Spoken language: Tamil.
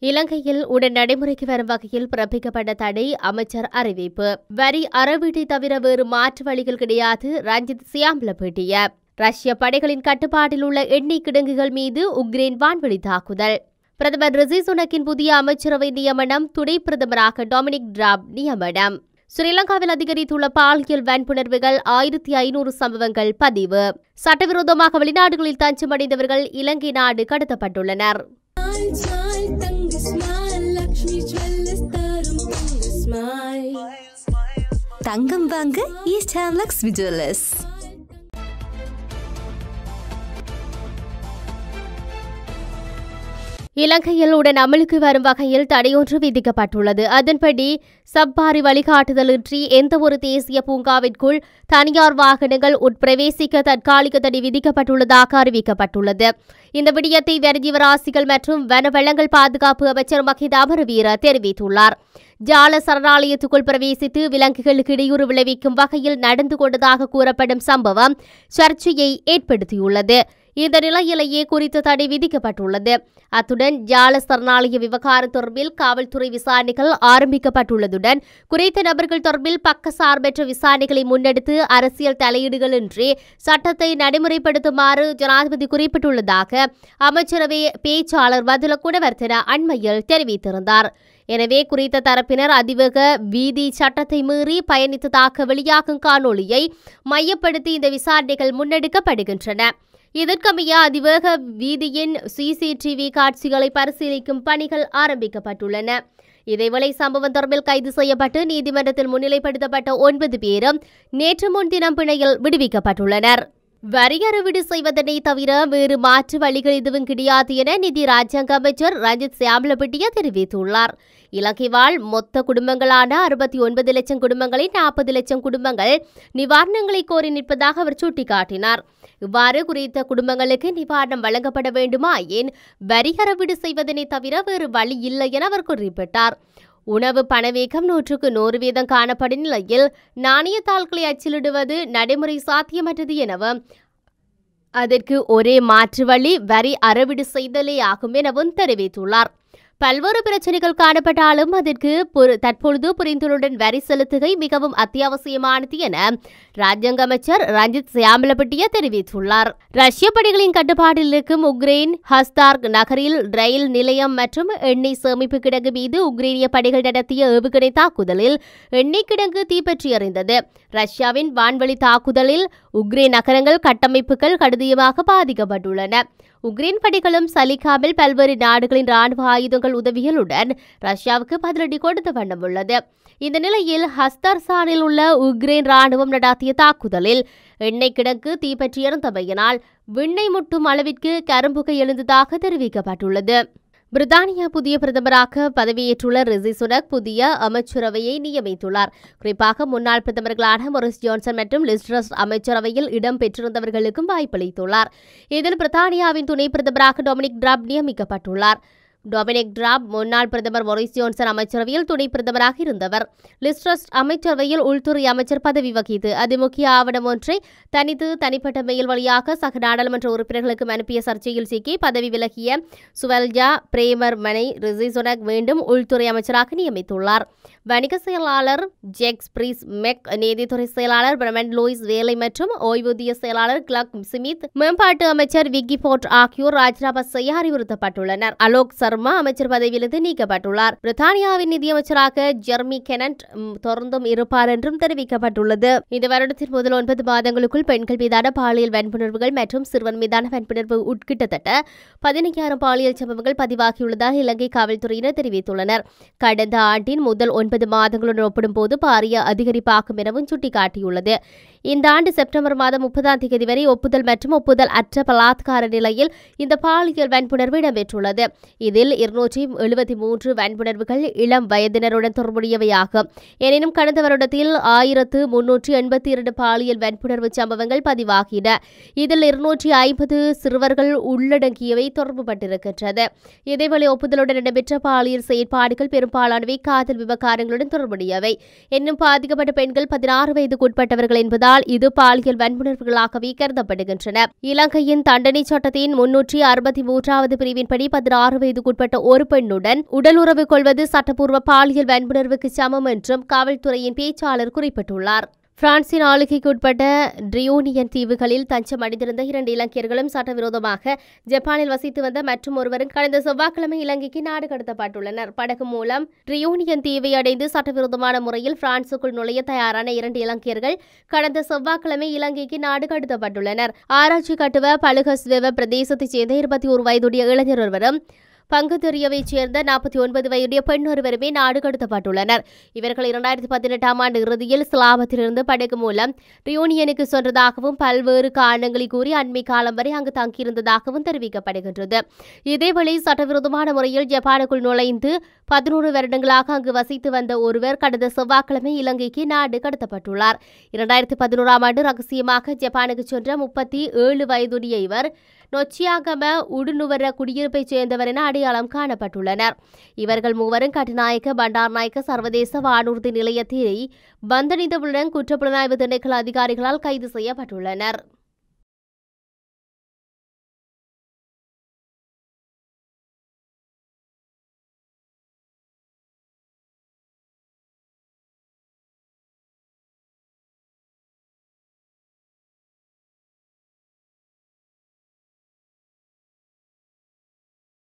இலங்கையில் உடன் நடைமுறைக்கு வரும் வகையில் பிறப்பிக்கப்பட்ட தடை அமைச்சர் அறிவிப்பு. வரி அறவீட்டை தவிர வேறு மாற்று வழிகள் கிடையாது. ரஞ்சித் சியாம்பல பேட்டிய. ரஷ்ய படைகளின் கட்டுப்பாட்டில் உள்ள எண்ணெய் கிடங்குகள் மீது உக்ரைன் வான்வெளி தாக்குதல். பிரதமர் ரிஷி சுனக்கின் புதிய அமைச்சரவை நியமனம். துணை பிரதமராக டொமினிக் ராப் நியமனம். ஸ்ரீலங்காவில் அதிகரித்துள்ள பாலியல் வன்புணர்வுகள் 1500 சம்பவங்கள் பதிவு. சட்டவிரோதமாக வெளிநாடுகளில் தஞ்சமடைந்தவர்கள் இலங்கை நாடு கடத்தப்பட்டுள்ளனர். தங்கம் வாங்க ஈஸ்ட் ஹேம்லக்ஸ் விஜுவலர்ஸ். இலங்கையில் உடன் அமலுக்கு வரும் வகையில் தடையொன்று விதிக்கப்பட்டுள்ளது. அதன்படி சப்பாரி வழிகாட்டுதலின்றி எந்தவொரு தேசிய பூங்காவிற்குள் தனியார் வாகனங்கள் உட்பிரவேசிக்க தற்காலிக தடை விதிக்கப்பட்டுள்ளதாக அறிவிக்கப்பட்டுள்ளது. இந்த விடயத்தை வனஜீவராசிகள் மற்றும் வனவளங்கள் பாதுகாப்பு அமைச்சர் மஹிந்த அமரவீர தெரிவித்துள்ளார். ஜால சரணாலயத்துக்குள் பிரவேசித்து விலங்குகளுக்கு இடையூறு விளைவிக்கும் வகையில் நடந்து கொண்டதாக கூறப்படும் சம்பவம் சர்ச்சையை ஏற்படுத்தியுள்ளது. இந்த நிலையிலேயே குறித்த தடை விதிக்கப்பட்டுள்ளது. அத்துடன் ஜால சரணாலய விவகாரம் தொடர்பில் காவல்துறை விசாரணைகள் ஆரம்பிக்கப்பட்டுள்ளதுடன் குறித்த நபர்கள் தொடர்பில் பக்கசார்பற்ற விசாரணைகளை முன்னெடுத்து அரசியல் தலையீடுகளின்றி சட்டத்தை நடைமுறைப்படுத்துமாறு ஜனாதிபதி குறிப்பிட்டுள்ளதாக அமைச்சரவை பேச்சாளர் வதுல குணவர்த்தன அண்மையில் தெரிவித்திருந்தார். எனவே குறித்த தரப்பினர் அதிவேக வீதி சட்டத்தை மீறி பயணித்ததாக வெளியாகும் காணொலியை மையப்படுத்தி இந்த விசாரணைகள் முன்னெடுக்கப்படுகின்றன. இதற்கமைய அதிவேக வீதியின் சிசிடிவி காட்சிகளை பரிசீலிக்கும் பணிகள் ஆரம்பிக்கப்பட்டுள்ளன. இதேவேளை சம்பவம் தொடர்பில் கைது செய்யப்பட்டு நீதிமன்றத்தில் முன்னிலைப்படுத்தப்பட்ட 9 பேரும் நேற்று முன்தினம் பிணையில் விடுவிக்கப்பட்டுள்ளனர். வரி அறவீடு செய்வதனை தவிர வேறு மாற்று வழிகள் எதுவும் கிடையாது என நிதி ராஜாங்க அமைச்சர் ரஞ்சித் சியாம்பலபிட்டிய தெரிவித்துள்ளார். இலங்கை வாழ் மொத்த குடும்பங்களான 69 லட்சம் குடும்பங்களில் 40 லட்சம் குடும்பங்கள் நிவாரணங்களை கோரி நிற்பதாக அவர் சுட்டிக்காட்டினார். இவ்வாறு குறித்த குடும்பங்களுக்கு நிவாரணம் வழங்கப்பட வேண்டுமாயின் வரி அறவீடு செய்வதனை தவிர வேறு வழி இல்லை என அவர் குறிப்பிட்டார். உணவு பணவீக்கம் 100% காணப்படும் நிலையில் நாணய தாள்களை அச்சிலிடுவது நடைமுறை சாத்தியமற்றது எனவும் அதற்கு ஒரே மாற்று வழி வரி அறவீடு செய்தலே ஆகும் எனவும் தெரிவித்துள்ளார். பல்வேறு பிரச்சனைகள் காணப்பட்டாலும் அதற்கு தற்பொழுது புரிந்துடன் வரி செலுத்துகை மிகவும் அத்தியாவசியமானது என ராஜாங்க அமைச்சர் ரஞ்சித் சியாம்பலபிட்டிய தெரிவித்துள்ளார். ரஷ்ய படைகளின் கட்டுப்பாட்டில் இருக்கும் உக்ரைன் ஹஸ்தார்க் நகரில் ரயில் நிலையம் மற்றும் எண்ணெய் சேமிப்பு கிடங்கு மீது உக்ரைனிய படைகள் நடத்திய ஏவுகணை தாக்குதலில் எண்ணெய் கிடங்கு தீப்பற்றி எறிந்தது. ரஷ்யாவின் வான்வெளி தாக்குதலில் உக்ரைன் நகரங்கள் கட்டமைப்புகள் கடுமையாக பாதிக்கப்பட்டுள்ளன. உக்ரைன் படைகளும் சலிக்காமல் பல்வேறு நாடுகளின் ராணுவ ஆயுதங்கள் உதவிகளுடன் ரஷ்யாவுக்கு பதிலடி கொடுத்த வண்ணம் உள்ளது. இந்த நிலையில் ஹஸ்தர்சானில் உள்ள உக்ரைன் ராணுவம் நடாத்திய தாக்குதலில் எண்ணெய் கிடங்கு தீப்பற்றி எறிந்தமையினால் விண்ணை முட்டும் அளவிற்கு கரும்புகை எழுந்ததாக தெரிவிக்கப்பட்டுள்ளது. பிரித்தானியா புதிய பிரதமராக பதவியேற்றுள்ள ரிஷி சுனக் புதிய அமைச்சரவையை நியமித்துள்ளார். குறிப்பாக முன்னாள் பிரதமர்களான மொரிஸ் ஜான்சன் மற்றும் லிஸ் ட்ரஸ் அமைச்சரவையில் இடம் பெற்றிருந்தவர்களுக்கும் வாய்ப்பளித்துள்ளார். இதில் பிரித்தானியாவின் துணை பிரதமராக டொமினிக் ராப் நியமிக்கப்பட்டுள்ளார். டொமினிக் ராப் முன்னாள் பிரதமர் மொரிஸ் ஜான்சன் அமைச்சரவையில் துணை பிரதமராக இருந்தவர். லிஸ் ட்ரஸ் அமைச்சரவையில் உள்துறை அமைச்சர் பதவி வகித்து அது முக்கிய ஆவணம் ஒன்றை தனிப்பட்ட மெயில் வழியாக சக நாடாளுமன்ற உறுப்பினர்களுக்கு அனுப்பிய சர்ச்சையில் சிக்கி பதவி விலகிய சுவல்ஜா பிரேமர் மனை ரிஷி சுனக் மீண்டும் உள்துறை அமைச்சராக நியமித்துள்ளார். வணிக செயலாளர் ஜெக்ஸ் பிரீஸ் மெக், நீதித்துறை செயலாளர் பிரமண்ட் லூயிஸ் வேலை மற்றும் ஓய்வூதிய செயலாளர் கிளக் ஸ்மித், மேம்பாட்டு அமைச்சர் விக்கி போர்ட் ஆகியோர் ராஜினாமா செய்ய அறிவுறுத்தப்பட்டுள்ளனர். அலோக் சர்மா அமைச்சர் பதவியிலிருந்து நீக்கப்பட்டுள்ளார். பிரித்தானியாவின் நிதியமைச்சராக ஜெர்மி கெனட் தொடர்ந்தும் இருப்பார் என்றும் தெரிவிக்கப்பட்டுள்ளது. இந்த வருடத்தின் முதல் 9 மாதங்களுக்குள் பெண்கள் மீதான பாலியல் வன்புணர்வுகள் மற்றும் சிறுவன் மீதான வன்புணர்வு கிட்டத்தட்ட 15,000 பாலியல் சம்பவங்கள் பதிவாகியுள்ளதாக இலங்கை காவல்துறையினர் தெரிவித்துள்ளனர். கடந்த ஆண்டின் முதல் 9 மாதங்களுடன் ஒப்பிடும்போது பாரிய அதிகரிப்பாகும் எனவும் சுட்டிக்காட்டியுள்ளது. இந்த ஆண்டு செப்டம்பர் மாதம் 30ஆம் தேதி வரை ஒப்புதல் மற்றும் ஒப்புதல் அற்ற பலாத்கார நிலையில் இந்த பாலியல் வன்புணர்வு இடம்பெற்றுள்ளது. இதில் 273 வன்புணர்வுகள் இளம் வயதினருடன் தொடர்புடையவையாகும். எனினும் கடந்த வருடத்தில் 1382 பாலியல் வன்புணர்வு சம்பவங்கள் பதிவாகின. இதில் 250 சிறுவர்கள் உள்ளடங்கியவை தொடர்புபட்டிருக்கின்றது. இதேவேளை ஒப்புதலுடன் இடம்பெற்ற பாலியல் செயற்பாடுகள் பெரும்பாலானவை காதல் விவகாரங்களுடன் தொடர்புடையவை. இன்னும் பாதிக்கப்பட்ட பெண்கள் 16 வயதுக்குட்பட்டவர்கள் என்பதால் இது பாலியல் வன்புணர்வுகளாகவே கருதப்படுகின்றன. இலங்கையின் தண்டனை சட்டத்தின் 363வது பிரிவின்படி 16 வயதுக்கு வயதுக்குட்பட்ட ஒரு பெண்ணுடன் உடலுறவு கொள்வது சட்டப்பூர்வ பாலியல் வன்புணர்வுக்கு சமம் என்றும் காவல்துறையின் பேச்சாளர் குறிப்பிட்டுள்ளார். பிரான்சின் ஆளுகைக்குட்பட்ட ரியூனியன் தீவுகளில் தஞ்சம் அடைந்திருந்த 2 இலங்கையர்களும் சட்டவிரோதமாக ஜப்பானில் வசித்து வந்த மற்றும் ஒருவரும் கடந்த செவ்வாய்க்கிழமை இலங்கைக்கு நாடு கடத்தப்பட்டுள்ளனர். படகு மூலம் ரியூனியன் தீவை அடைந்து சட்டவிரோதமான முறையில் பிரான்சுக்குள் நுழைய தயாரான 2 இலங்கையர்கள் கடந்த செவ்வாய்க்கிழமை இலங்கைக்கு நாடு கடத்தப்பட்டுள்ளனர். ஆராய்ச்சி கட்டுவ பலுகஸ்வெவ பிரதேசத்தைச் சேர்ந்த 21 வயதுடைய இளைஞர் ஒருவரும் பங்குதெரியவைச் சேர்ந்த 49 வயதுடைய பெண் ஒருவருமே நாடு கடத்தப்பட்டுள்ளனர். இவர்கள் 2018 ஆண்டு இறுதியில் சிலாபத்திலிருந்து படகு மூலம் ரியூனியனுக்கு சென்றதாகவும் பல்வேறு காரணங்களை கூறி அண்மை காலம் வரை அங்கு தங்கியிருந்ததாகவும் தெரிவிக்கப்படுகின்றது. இதேவேளை சட்டவிரோதமான முறையில் ஜப்பானுக்குள் நுழைந்து 11 வருடங்களாக அங்கு வசித்து வந்த ஒருவர் கடந்த செவ்வாய்க்கிழமை இலங்கைக்கு நாடு கடத்தப்பட்டுள்ளார். 2011 ஆண்டு ரகசியமாக ஜப்பானுக்கு சென்ற 37 வயதுடைய இவர் நொச்சியாகம உடுநுவர குடியிருப்பைச் சேர்ந்தவர் என அடையாளம் காணப்பட்டுள்ளனர். இவர்கள் மூவரும் கட்டுநாயக்க பண்டார்நாயக்க சர்வதேச வானூர்தி நிலையத்தில் வந்தடைந்தவுடன் குற்றப்புலனாய்வு திணைக்கள அதிகாரிகளால் கைது செய்யப்பட்டுள்ளனர்.